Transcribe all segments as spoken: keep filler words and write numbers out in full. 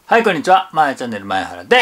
はい、こんにちは。まやチャンネル前原です。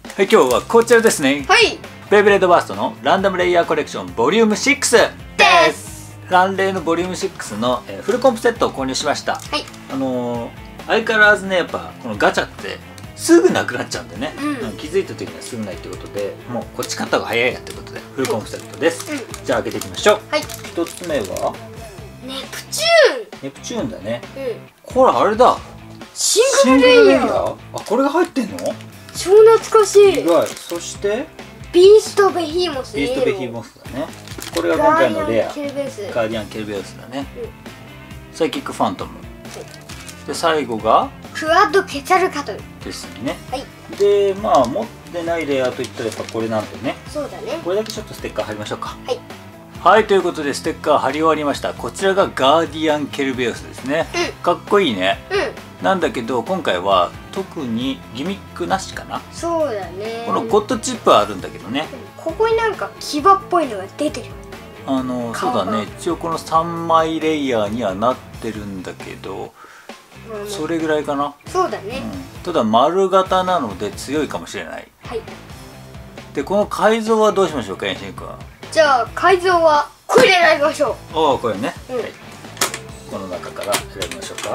はい、今日はこちらですね。 はい。 ベイブレードバーストのランダムレイヤーコレクションボリュームシックスです。ランレイのボリュームシックスの、えー、フルコンプセットを購入しました。はい。あのー、相変わらずね、やっぱこのガチャってすぐなくなっちゃうんでね、うん、気づいた時にはすぐないってことで、もうこっち買った方が早いやってことでフルコンプセットです。うん、じゃあ開けていきましょう。はい。一つ目はネプチューン。 ネプチューンだね。 うん。 これあれだ。 シングルレイヤー。 あ、これが入ってんの？ 超懐かしい。 意外。そしてビーストベヒーモス。 ビーストベヒーモスだね。これが今回のレア。 ガーディアンケルベウス。 ガーディアンケルベウスだね。うん、サイキックファントム。で最後がクワッドケツァルカトルですね。 はい。 でまあ持ってないレアといったらやっぱこれなんでね。 そうだね。 これだけちょっとステッカー貼りましょうか。 はい。 はい、ということでステッカー貼り終わりました。こちらがガーディアンケルベウスですね。うん、かっこいいね。うん。なんだけど今回は特にギミックなしかな。 そうだね。 このゴッドチップはあるんだけどね。 ここになんか牙っぽいのが出てる。 あのそうだね。一応このさんまいレイヤーにはなってるんだけど、うん、それぐらいかな。 そうだね。 うん、ただ丸型なので強いかもしれない。はい。でこの改造はどうしましょうか、エンシン君。じゃあ改造はこれ選びましょう。 おお、これね。うん、はい。この中から選びましょうか。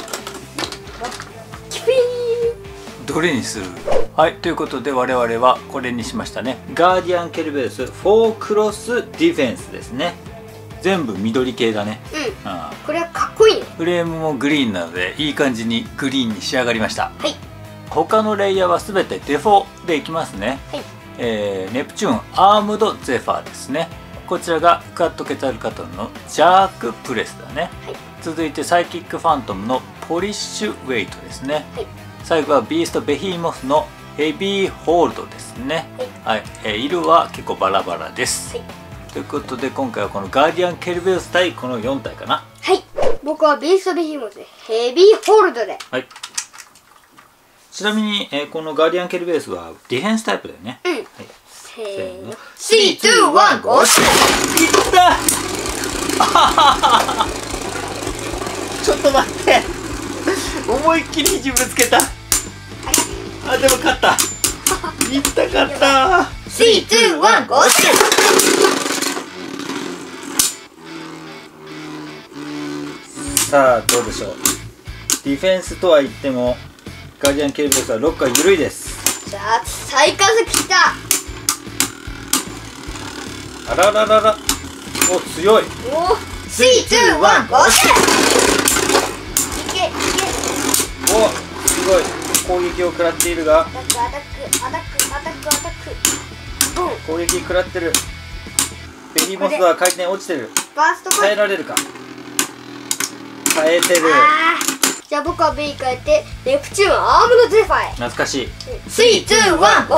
どれにする？はい、ということで我々はこれにしましたね。ガーディアンケルベウスフォークロスディフェンスですね。全部緑系だね。うん、うん、 これはかっこいいね。 フレームもグリーンなのでいい感じにグリーンに仕上がりました。はい。他のレイヤーは全てデフォでいきますね。はい。えー、ネプチューンアームドゼファーですね。こちらがクワッドケツァルカトルのジャークプレスだね。はい。続いてサイキックファントムのポリッシュウェイトですね。はい。最後はビーストベヒーモスのヘビーホールドですね。はい、はい、えー、色は結構バラバラです。はい、ということで今回はこのガーディアンケルベウス対このよん体かな。 はい。僕はビーストベヒーモスでヘビーホールドで。はい。 ちなみに、えー、このガーディアンケルベウスはディフェンスタイプだよね。うん。はい。せーの。 スリー、ツー、ワン、ゴー！いった！ ちょっと待って。思いっきり肘ぶつけた。あ、でも勝った。いったかった。 スリー、ツー、ワン、ゴー！ さあどうでしょう。ディフェンスとは言ってもガーディアンケルベウスはロックは緩いです。 じゃあ再加速きた。 あらららら。お、強い。 お、スリー、ツー、ワン、ゴー！いけいけ。 お、すごい攻撃を食らっているが、 アタックアタックアタックアタックアタック、ボン。 攻撃食らってる。ベヒーモスは回転落ちてる。 バースト耐えられるか。耐えてる。 じゃあ僕はベイ変えてネプチューンアームドゼファーへ。 懐かしい。 スリー、ツー、ワン、ゴー！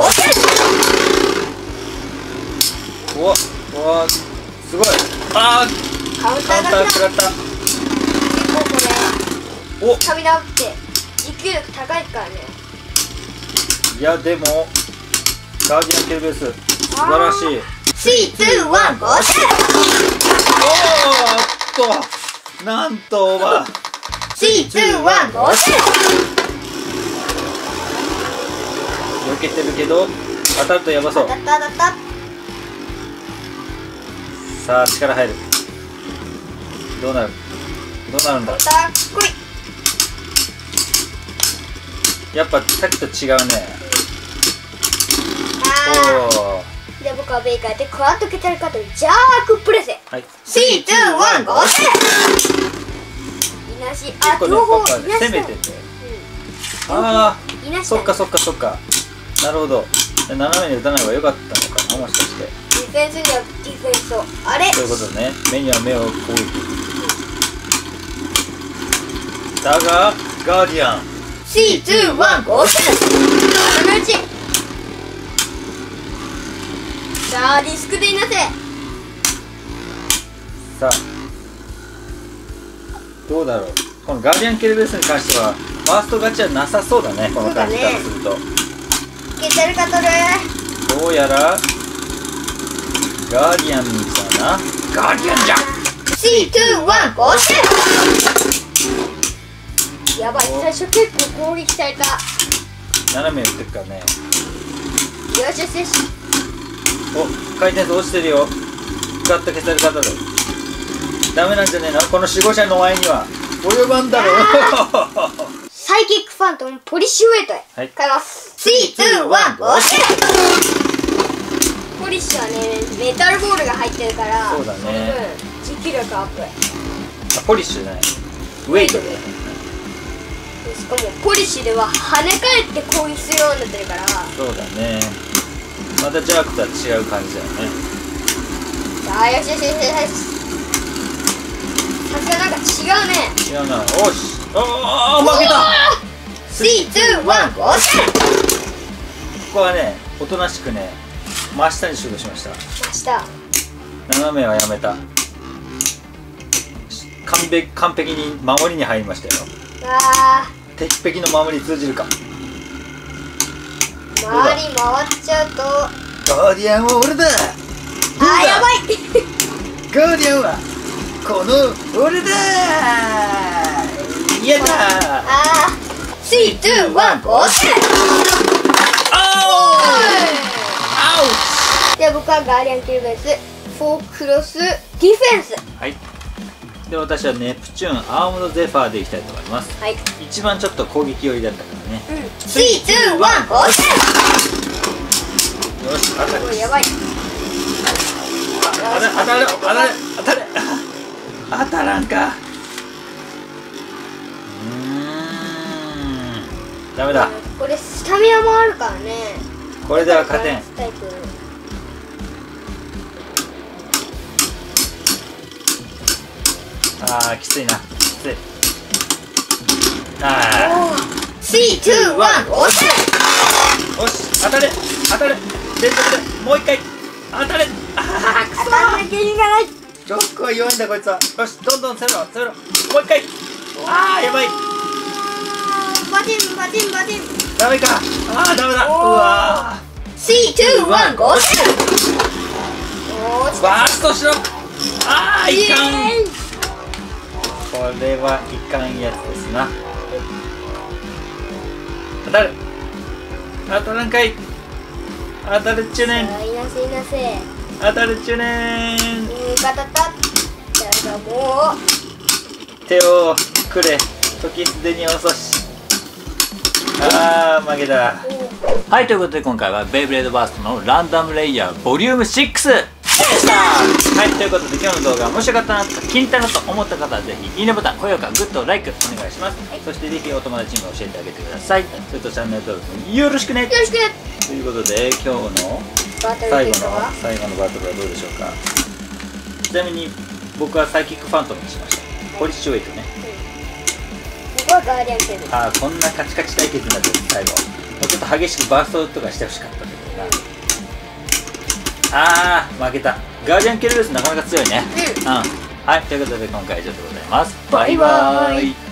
おおお、すごい。あー、 カウンターが食らった。 結構これお、 スタミナって持久力高いからね。 いやでもガーディアンケルベウス素晴らしい。 スリー、ツー、ワン、ゴー！おーっとなんとオーバー。 スリー、ツー、ワン、ゴー！ 避けてるけど当たるとやばそう。 当たった当たった。 さあ力入る。どうなるどうなるんだ。 当たっこい。 やっぱさっきと違うね。 おお。じゃあ僕はベイカーでクワッドケツァルカトルジャークプレス。はい。スリー、ツー、ワン、ゴー！いなし。あ、両方いなし。 攻めてて。ああ。そっかそっかそっか。なるほど。斜めに打たない方が良かったのかな、もしかして。 ディフェンスにはディフェンスを。あれ。 そういうことね。目には目を攻撃。だがガーディアン。 スリー、ツー、ワン、ゴー！そのうち。さあリスクでいなせ。 さあどうだろう。このガーディアンケルベウスに関してはファースト勝ちはなさそうだね。この感じからすると。 ケツァルカトル。 どうやらガーディアンじゃな。ガーディアンじゃん。 スリー、ツー、ワン、ゴー！ やばい、最初結構攻撃された。 斜め打ってくからね。 よしよしよし。 お、回転数落ちてるよ。ガッと消され方でダメなんじゃねえの、この守護者の前には及ばんだろう。 サイキックファントムポリッシュウェイトへ変えます。スリー、ツー、ワン、ゴー。ポリッシュはね、メタルボールが入ってるから、 そうだね、 持久力アップ。 あ、ポリッシュじゃない、ウェイトで。 しかもポリッシュでは跳ね返って攻撃するようになってるから。 そうだね、またジャークとは違う感じだよね。 さあ、よしよしよしよし。さすがなんか違うね。 違うな。おし、おお、負けた。 スリー、ツー、ワン、ゴー。ここはね、おとなしくね、真下にシュートしました。 真下。 斜めはやめた。完璧、完璧に守りに入りましたよ。 わあ。 鉄壁の守り通じるか。 周り回っちゃうと。 ガーディアンは俺だ。 あー、やばい。 ガーディアンはこの俺だ。やだ。 ああ。スリー、ツー、ワン、ゴー。で、僕はガーディアンキルベース、フォークロス、ディフェンス。 はい。で、私はネプチューンアームドゼファーでいきたいと思います。 はい。 一番ちょっと攻撃寄りだったからね。 うん。スリー、ツー、ワン、ゴー。 よし、当たる。 やばい。 当たる、当たる、当たる、当たる。当たらんか。うーん。ダメだ。 これスタミナもあるからね。 これでは勝てん。ああ、きついな。きつい。ああ。 スリー、ツー、ワン、ゴー。 よし、当たる、当たる。連続で、もう一回。当たる。ああ、くそー。 当たんなきゃ意味がない。 ロックは弱いんだこいつは。よし、どんどん攻めろ、攻めろ。もう一回。ああ、やばい。 バチン、バチン、バチン。 ダメか。ああ、ダメだ。うわー。スリー、ツー、ワン、ゴー。 バーストしろ。ああ、いかん。これはいかんやつですな。当たる。当たらんかい。当たるっちゅうねん。 いなせいなせ。 当たるっちゅうねん。 うん、ガタタ。じゃあもう。 手をくれ。時すでに遅し。ああ、負けた。はい、ということで今回はベイブレードバーストのランダムレイヤーボリュームシックスでした。はい、ということで今日の動画面白かったなとか気に入ったなと思った方はぜひいいねボタン、高評価、グッド、ライクお願いします。はい、そしてぜひお友達にも教えてあげてください。それとチャンネル登録もよろしくね。 よろしくね。 ということで今日の最後の最後のバトルはどうでしょうか。ちなみに僕はサイキックファントムにしました。ポリッシュウェイトね。 僕はガーディアンキルベース。 ああ、こんなカチカチ対決になってる。最後もうちょっと激しくバーストとかしてほしかったんだけどな。ああ、負けた。ガーディアンキルベースなかなか強いね。うん、うん、はい、ということで今回は以上でございます。バイバーイ。